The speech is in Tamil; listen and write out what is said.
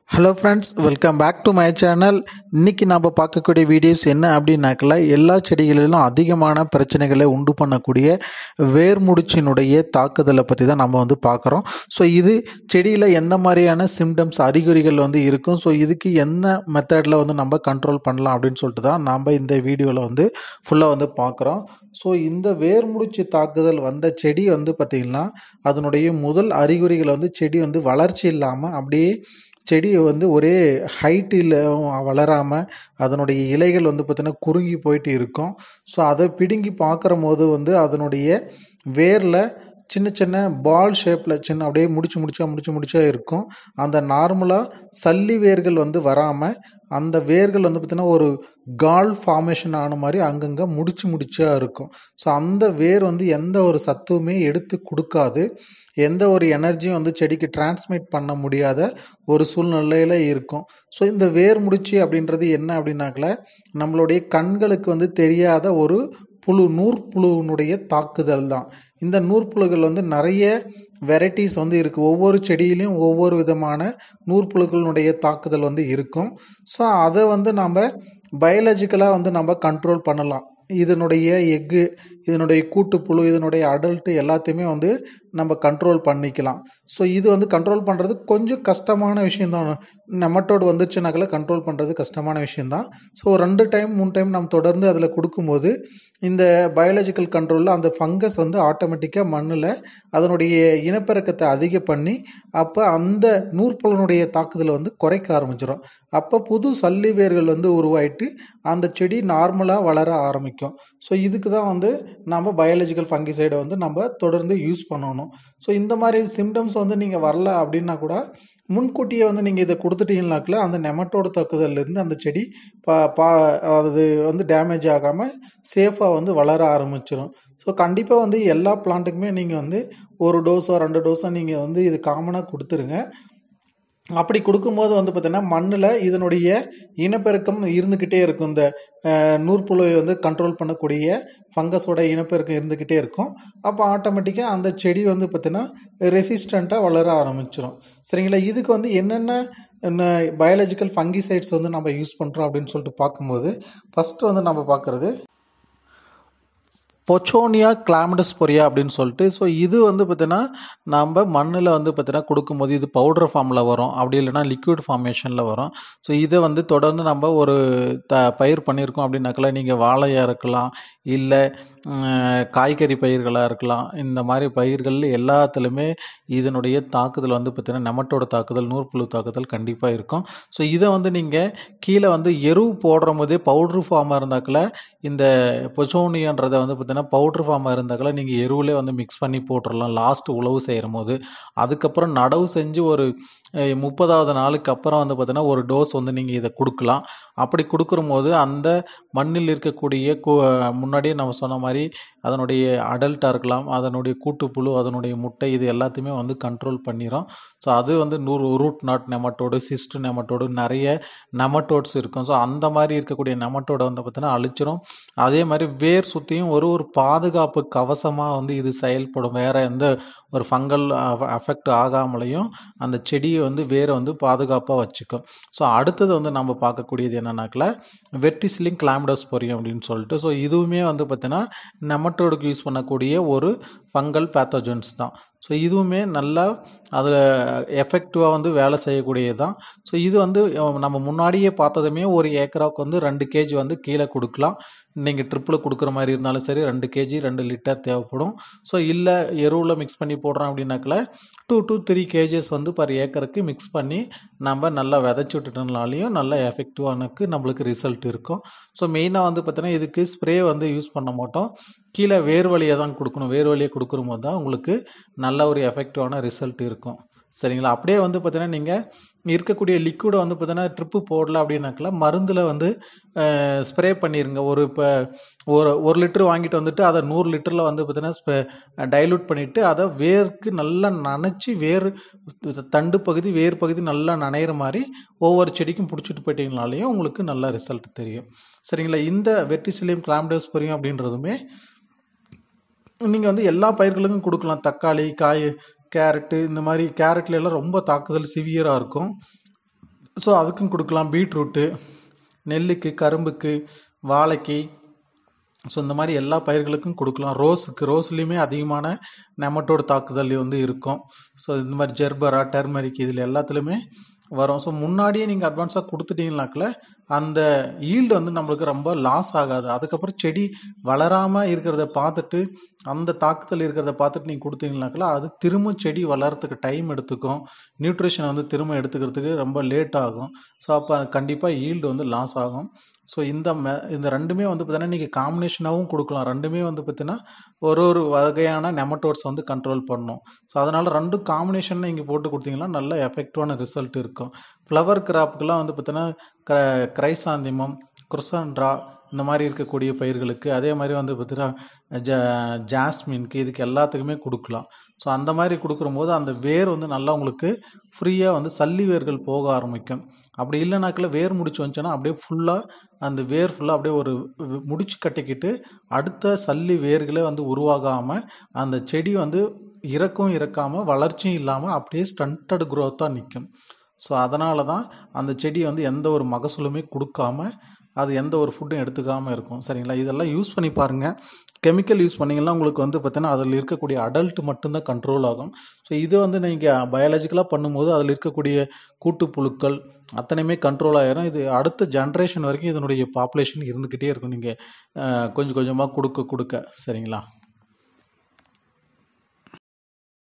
Hello friends, welcome back to my channel. இன்றைக்கி நம்ம பார்க்கக்கூடிய வீடியோஸ் என்ன அப்படின்னாக்கல, எல்லா செடிகளிலும் அதிகமான பிரச்சனைகளை உண்டு பண்ணக்கூடிய வேர்முடிச்சினுடைய தாக்குதலை பற்றி தான் நம்ம பார்க்குறோம். ஸோ இது செடியில் எந்த மாதிரியான சிம்டம்ஸ் அறிகுறிகள் இருக்கும், ஸோ இதுக்கு என்ன மெத்தடில் நம்ம கண்ட்ரோல் பண்ணலாம் அப்படின்னு சொல்லிட்டு தான் நம்ம இந்த வீடியோவில் ஃபுல்லாக பார்க்குறோம். ஸோ இந்த வேர்முடிச்சு தாக்குதல் வந்த செடி பார்த்திங்கன்னா, அதனுடைய முதல் அறிகுறிகள் செடி வளர்ச்சி இல்லாமல் அப்படியே செடி ஒரே ஹைட்டில் வளராமல் அதனுடைய இலைகள் பார்த்தீங்கன்னா குறுகி போயிட்டு இருக்கும். ஸோ அதை பிடுங்கி பார்க்குற போது அதனுடைய வேரில் சின்ன சின்ன பால் ஷேப்பில் சின்ன அப்படியே முடிச்சா இருக்கும். அந்த நார்மலாக சல்லி வேர்கள் வராமல் அந்த வேர்கள் பார்த்திங்கன்னா ஒரு கால் ஃபார்மேஷன் ஆன மாதிரி அங்கங்கே முடிச்சா இருக்கும். ஸோ அந்த வேர் எந்த ஒரு சத்துமே எடுத்து கொடுக்காது, எந்த ஒரு எனர்ஜியும் செடிக்கு டிரான்ஸ்மிட் பண்ண முடியாத ஒரு சூழ்நிலையில் இருக்கும். ஸோ இந்த வேர் முடிச்சு அப்படின்றது என்ன அப்படின்னாக்கல, நம்மளுடைய கண்களுக்கு தெரியாத ஒரு நூற்புழுவினுடைய தாக்குதல் தான். இந்த நூற்புழுகள் நிறைய வெரைட்டிஸ் இருக்குது. ஒவ்வொரு செடியிலையும் ஒவ்வொரு விதமான நூற்புழுக்களுடைய தாக்குதல் இருக்கும். ஸோ அதை நம்ம பயாலஜிக்கலாக நம்ம கண்ட்ரோல் பண்ணலாம். இதனுடைய எக்கு, இதனுடைய கூட்டுப்புழு, இதனுடைய அடல்ட்டு எல்லாத்தையுமே நம்ம கண்ட்ரோல் பண்ணிக்கலாம். ஸோ இது கண்ட்ரோல் பண்ணுறது கொஞ்சம் கஷ்டமான விஷயந்தான். நெமட்டோடு வந்துச்சுனாக்கல கண்ட்ரோல் பண்ணுறது கஷ்டமான விஷயந்தான். ஸோ 2 டைம் 3 டைம் நம்ம தொடர்ந்து அதில் கொடுக்கும்போது இந்த பயாலஜிக்கல் கண்ட்ரோலில் அந்த ஃபங்கஸ் ஆட்டோமேட்டிக்காக மண்ணில் அதனுடைய இனப்பெருக்கத்தை அதிகம் பண்ணி அப்போ அந்த நூற்புழுனுடைய தாக்குதலை குறைக்க ஆரம்பிச்சிடும். அப்போ புது சல்லி வேர்கள் உருவாயிட்டு அந்த செடி நார்மலாக வளர ஆரம்பிக்கும். ஸோ இதுக்கு தான் நம்ம பயாலஜிக்கல் ஃபங்கிசைடை நம்ம தொடர்ந்து யூஸ் பண்ணணும். ஸோ இந்த மாதிரி சிம்டம்ஸ் நீங்கள் வரல அப்படின்னா கூட முன்கூட்டியே நீங்கள் இதை கொடுத்துட்டீங்கனாக்கில் அந்த நெமட்டோட தாக்குதல்லேருந்து அந்த செடி அது டேமேஜ் ஆகாமல் சேஃபாக வளர ஆரம்பிச்சிடும். ஸோ கண்டிப்பாக எல்லா பிளான்ட்டுக்குமே நீங்கள் ஒரு டோஸோ 2 டோஸோ நீங்கள் இது காமனாக கொடுத்துருங்க. அப்படி கொடுக்கும்போது பார்த்தீங்கன்னா மண்ணில் இதனுடைய இனப்பெருக்கம் இருந்துக்கிட்டே இருக்கும். இந்த நூற்புழுவை கண்ட்ரோல் பண்ணக்கூடிய ஃபங்கஸோட இனப்பெருக்கம் இருந்துக்கிட்டே இருக்கும். அப்போ ஆட்டோமேட்டிக்காக அந்த செடி பார்த்தீங்கன்னா ரெசிஸ்டண்ட்டாக வளர ஆரம்பிச்சிடும். சரிங்களா? இதுக்கு என்னென்ன பயாலஜிக்கல் ஃபங்கிசைட்ஸ் நம்ம யூஸ் பண்ணுறோம் அப்படின்னு சொல்லிட்டு பார்க்கும்போது ஃபஸ்ட்டு நம்ம பார்க்குறது பொச்சோனியா கிளாமிடஸ்போரியா அப்படின்னு சொல்லிட்டு. ஸோ இது பார்த்தீங்கன்னா நம்ம மண்ணில் பார்த்தீங்கன்னா கொடுக்கும்போது இது பவுடர் ஃபார்மில் வரும், அப்படி இல்லைனா லிக்விட் ஃபார்மேஷனில் வரும். ஸோ இதை தொடர்ந்து நம்ம ஒரு பயிர் பண்ணியிருக்கோம் அப்படின்னாக்கல, நீங்கள் வாழையாக இருக்கலாம், இல்லை காய்கறி பயிர்களாக இருக்கலாம். இந்த மாதிரி பயிர்கள் எல்லாத்துலேயுமே இதனுடைய தாக்குதல் பார்த்தீங்கன்னா நெமட்டோட தாக்குதல், நூற்புழு தாக்குதல் கண்டிப்பாக இருக்கும். ஸோ இதை நீங்கள் கீழே எரு போடுற போதே பவுட்ரு ஃபார்மாக இருந்தாக்கல, இந்த பொச்சோனியான்றதை பார்த்தீங்கன்னா பவுட்ரு ஃபார்மாக இருந்தாக்கல நீங்கள் எருவிலே மிக்ஸ் பண்ணி போட்டுடலாம் லாஸ்ட் உழவு செய்கிற போது. அதுக்கப்புறம் நடவு செஞ்சு ஒரு 30வது நாளுக்கு அப்புறம் பார்த்தீங்கன்னா ஒரு டோஸ் நீங்கள் இதை கொடுக்கலாம். அப்படி கொடுக்குற போது அந்த மண்ணில் இருக்கக்கூடிய முன்னாடியே நம்ம சொன்ன மாதிரி அதனுடைய அடல்ட்டாக இருக்கலாம், அதனுடைய கூட்டுப்புழு, அதனுடைய முட்டை, இது எல்லாத்தையுமே கண்ட்ரோல் பண்ணிடும். ஸோ அது root knot nematode, cyst nematode, நிறைய நெமட்டோட்ஸ் இருக்கும். ஸோ அந்த மாதிரி இருக்கக்கூடிய நெமட்டோடை பார்த்தீங்கன்னா அழிச்சிடும். அதே மாதிரி வேர் சுற்றியும் ஒரு பாதுகாப்பு கவசமாக இது செயல்படும். வேறு எந்த ஒரு ஃபங்கல் அஃபெக்ட் ஆகாமலையும் அந்த செடியை வேரை பாதுகாப்பாக வச்சுக்கும். ஸோ அடுத்தது நம்ம பார்க்கக்கூடியது என்னன்னாக்கல வெர்டிசிலியம் கிளாமிடோஸ்போரியம் அப்படின்னு சொல்லிட்டு. ஸோ இதுவுமே பார்த்தீங்கன்னா நெமட்டோடுக்கு யூஸ் பண்ணக்கூடிய ஒரு ஃபங்கல் பேத்தோஜன்ஸ் தான். ஸோ இதுவுமே நல்லா அதில் எஃபெக்டிவாக வேலை செய்யக்கூடியது தான். ஸோ இது நம்ம முன்னாடியே பார்த்ததுமே ஒரு ஏக்கராவுக்கு 2 கேஜி கீழே கொடுக்கலாம். நீங்கள் ட்ரிப்பில் கொடுக்குற மாதிரி இருந்தாலும் சரி 2 கேஜி 2 லிட்டர் தேவைப்படும். ஸோ இல்லை எருவில் மிக்ஸ் பண்ணி போடுறோம் அப்படின்னாக்கல 2 to 3 கேஜஸ் பர் ஏக்கருக்கு மிக்ஸ் பண்ணி நம்ம நல்லா விதைச்சி விட்டுட்டனாலையும் நல்லா எஃபெக்டிவானக்கு நம்மளுக்கு ரிசல்ட் இருக்கும். ஸோ மெயினாக பார்த்தீங்கன்னா இதுக்கு ஸ்ப்ரே யூஸ் பண்ண மாட்டோம், கீழே வேர் வழியை தான் கொடுக்கணும். வேர் வழியை கொடுக்குற போது தான் உங்களுக்கு நல்ல ஒரு எஃபெக்டிவான ரிசல்ட் இருக்கும். சரிங்களா? அப்படியே பார்த்தீங்கன்னா நீங்கள் இருக்கக்கூடிய லிக்விடை பார்த்தீங்கன்னா ட்ரிப்பு போடல அப்படின்னாக்கல மருந்தில் ஸ்ப்ரே பண்ணிடுங்க. இப்போ ஒரு லிட்டர் வாங்கிட்டு அதை 100 லிட்டரில் பார்த்தீங்கன்னா டைலூட் பண்ணிவிட்டு அதை வேருக்கு நல்லா நனைச்சி தண்டு பகுதி வேர் பகுதி நல்லா நனைகிற மாதிரி ஒவ்வொரு செடிக்கும் பிடிச்சிட்டு போயிட்டீங்கனாலையும் உங்களுக்கு நல்ல ரிசல்ட் தெரியும். சரிங்களா? இந்த வெர்டிசிலியம் கிளாமிடோஸ்போரியம் அப்படின்றதுமே நீங்கள் எல்லா பயிர்களுக்கும் கொடுக்கலாம். தக்காளி, கேரட்டு, இந்த மாதிரி கேரட்ல எல்லாம் ரொம்ப தாக்குதல் சிவியராக இருக்கும். ஸோ அதுக்கும் கொடுக்கலாம். பீட்ரூட்டு, நெல்லுக்கு, கரும்புக்கு, வாழைக்கு, ஸோ இந்த மாதிரி எல்லா பயிர்களுக்கும் கொடுக்கலாம். ரோஸ்லேயுமே அதிகமான நெமட்டோடு தாக்குதல் வந்து இருக்கும். ஸோ இந்த மாதிரி ஜெர்பரா, டர்மரிக் இதில் எல்லாத்துலேயுமே வரும். ஸோ முன்னாடியே நீங்கள் அட்வான்ஸாக கொடுத்துட்டீங்கனாக்கில் அந்த ஈல்டு வந்து நம்மளுக்கு ரொம்ப லாஸ் ஆகாது. அதுக்கப்புறம் செடி வளராமல் இருக்கிறத பார்த்துட்டு, அந்த தாக்குதல் இருக்கிறத பார்த்துட்டு நீங்கள் கொடுத்தீங்கனாக்கில் அது திரும்ப செடி வளர்கிறதுக்கு டைம் எடுத்துக்கும். நியூட்ரிஷனை வந்து திரும்ப எடுத்துக்கிறதுக்கு ரொம்ப லேட் ஆகும். ஸோ அப்போ கண்டிப்பாக ஈல்டு வந்து லாஸ் ஆகும். ஸோ இந்த ரெண்டுமே வந்து பார்த்தீங்கன்னா நீங்கள் காம்பினேஷனாகவும் கொடுக்கலாம். ரெண்டுமே வந்து பார்த்தீங்கன்னா ஒரு வகையான நெமட்டோட்ஸ் வந்து கண்ட்ரோல் பண்ணும். ஸோ அதனால் ரெண்டும் காம்பினேஷன் நீங்கள் போட்டு கொடுத்தீங்கன்னா நல்ல எஃபெக்டிவான ரிசல்ட் இருக்கும். ஃப்ளவர் கிராப்புக்கெல்லாம் வந்து பார்த்தீங்கன்னா கிரைசாந்திமம், குரோசன்ட்ரா இந்த மாதிரி இருக்கக்கூடிய பயிர்களுக்கு, அதே மாதிரி வந்து பார்த்தீங்கன்னா ஜாஸ்மின்க்கு, இதுக்கு எல்லாத்துக்குமே கொடுக்கலாம். ஸோ அந்த மாதிரி கொடுக்கும்போது அந்த வேர் வந்து நல்லா உங்களுக்கு ஃப்ரீயாக வந்து சல்லி வேர்கள் போக ஆரம்பிக்கும். அப்படி இல்லைனாக்கில் வேர் முடிச்சு வந்துச்சுன்னா அப்படியே ஃபுல்லாக அந்த வேர் ஃபுல்லாக அப்படியே ஒரு முடிச்சு கட்டிக்கிட்டு அடுத்த சல்லி வேர்களே வந்து உருவாகாமல் அந்த செடி வந்து இறக்காமல் வளர்ச்சியும் இல்லாமல் அப்படியே ஸ்டண்டட் குரோத்தாக நிற்கும். ஸோ அதனால தான் அந்த செடி வந்து எந்த ஒரு மகசூலுமே கொடுக்காம, அது எந்த ஒரு ஃபுட்டும் எடுத்துக்காமல் இருக்கும். சரிங்களா? இதெல்லாம் யூஸ் பண்ணி பாருங்கள். கெமிக்கல் யூஸ் பண்ணிங்கன்னா உங்களுக்கு வந்து பார்த்தீங்கன்னா அதில் இருக்கக்கூடிய அடல்ட் மட்டும்தான் கண்ட்ரோல் ஆகும். ஸோ இது வந்து நீங்கள் பயாலஜிக்கலாக பண்ணும்போது அதில் இருக்கக்கூடிய கூட்டுப்புழுக்கள் அத்தனையுமே கண்ட்ரோல் ஆகிரும். இது அடுத்த ஜென்ரேஷன் வரைக்கும் இதனுடைய பாப்புலேஷன் இருந்துக்கிட்டே இருக்கும். நீங்கள் கொஞ்சம் கொஞ்சமாக கொடுக்க சரிங்களா?